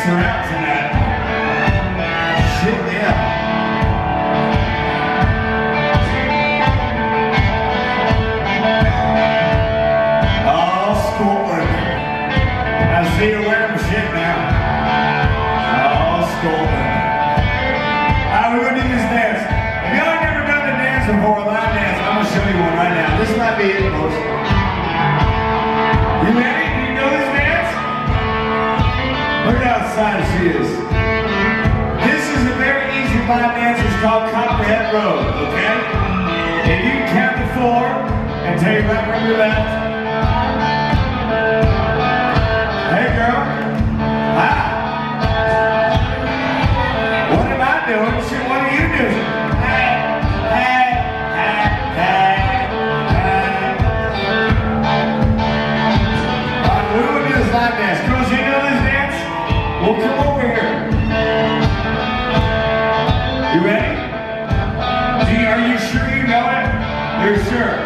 dance around tonight. Shit, yeah. Oh, Scotland. I see you wearing shit now. Oh, Scotland. Alright, we're gonna do this dance. If y'all ain't never done the dance before, a line dance, I'm gonna show you one right now. This might be it, folks. You ready? Do you know this dance? Look how excited she is. This is a very easy line dance. It's called Copperhead Road, okay? If you can count to 4 and take it right from your left. Hey girl. Hi. What am I doing? Shit, what are you doing? Hey, hey, hey, hey, hey. Alright, we're gonna do this line dance. Girls, you know this dance? Well, come over here. You ready? Are you sure you know it? You're sure?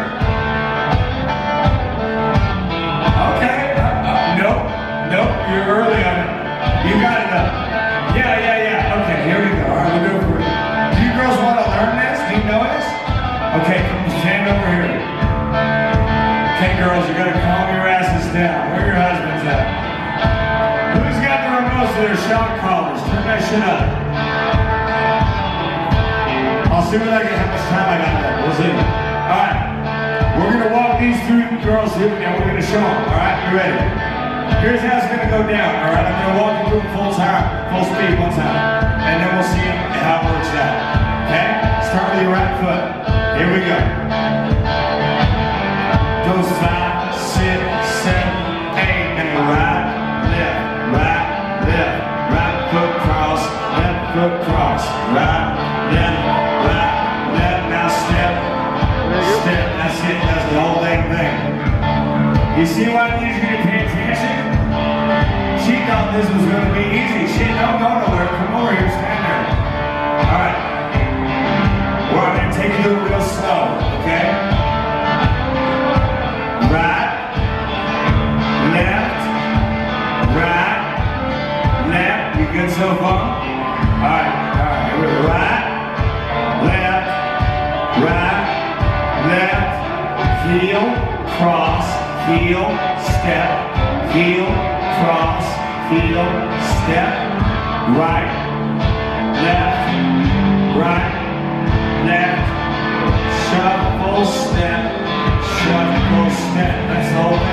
Okay. Nope. Nope. You're early on it. You got it up. Yeah. Okay, here we go. Alright, we'll do it for you. Do you girls want to learn this? Do you know this? Okay, come stand over here. Okay, girls, you gotta calm your asses down. Where are your husbands at? Who's got the remotes to their shock collars? Turn that shit up. I'll see what I get, how much time I got left. We'll see. Alright. We're gonna walk these two girls through and we're gonna show them. Alright, you ready? Here's how it's gonna go down. Alright, I'm gonna walk you through it full speed one time. And then we'll see how it works out. Okay? Start with your right foot. Here we go. Goes 5, 6, 7, 8, and right, left, right foot cross, left foot cross, right, left, now step, that's it, that's the whole dang thing. You see why I need you to pay attention? She thought this was going to be easy. Shit, don't go nowhere, come over here, stand there. Alright, well, I'm going to take you through it real slow, okay? Right, left, you good so far? Alright, here we go. Right, left, heel, cross, heel, step, heel, cross, heel, step, right, left, shuffle, step, that's the whole thing.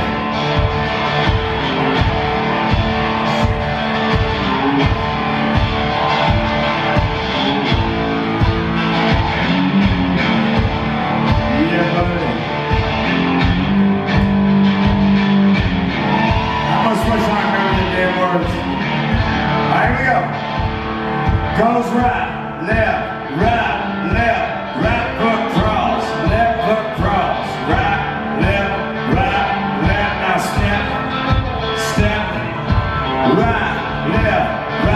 Goes right foot cross, left foot cross, right, left, now step, right, left,